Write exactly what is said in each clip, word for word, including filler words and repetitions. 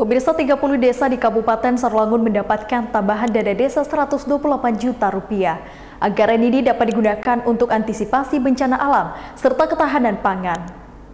Pemirsa, tiga puluh desa di Kabupaten Sarolangun mendapatkan tambahan dana desa seratus dua puluh delapan juta rupiah. Anggaran ini dapat digunakan untuk antisipasi bencana alam serta ketahanan pangan.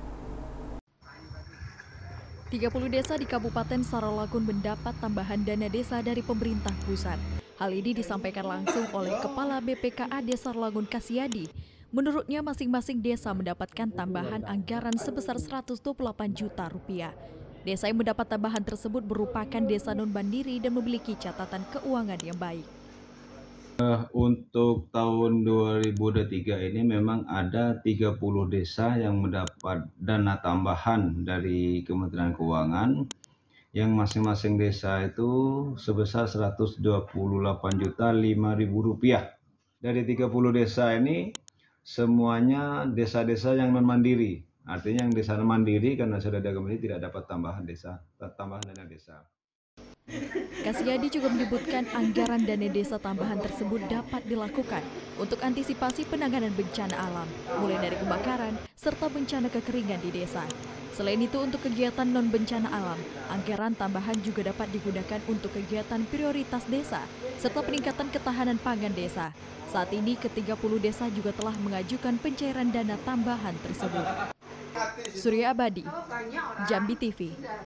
tiga puluh desa di Kabupaten Sarolangun mendapat tambahan dana desa dari pemerintah pusat. Hal ini disampaikan langsung oleh Kepala B P K A D Sarolangun Kasyadi. Menurutnya masing-masing desa mendapatkan tambahan anggaran sebesar seratus dua puluh delapan juta rupiah. Desa yang mendapat tambahan tersebut merupakan desa non-mandiri dan memiliki catatan keuangan yang baik. Uh, untuk tahun dua ribu dua puluh tiga ini memang ada tiga puluh desa yang mendapat dana tambahan dari Kementerian Keuangan, yang masing-masing desa itu sebesar seratus dua puluh delapan juta lima ribu rupiah. Dari tiga puluh desa ini semuanya desa-desa yang non-mandiri. Artinya yang desa mandiri karena sudah ada kembali tidak dapat tambahan desa, tambahan dana desa. Kasyadi juga menyebutkan anggaran dana desa tambahan tersebut dapat dilakukan untuk antisipasi penanganan bencana alam, mulai dari kebakaran serta bencana kekeringan di desa. Selain itu, untuk kegiatan non-bencana alam, anggaran tambahan juga dapat digunakan untuk kegiatan prioritas desa serta peningkatan ketahanan pangan desa. Saat ini, ke tiga puluh desa juga telah mengajukan pencairan dana tambahan tersebut. Surya Abadi, Jambi T V.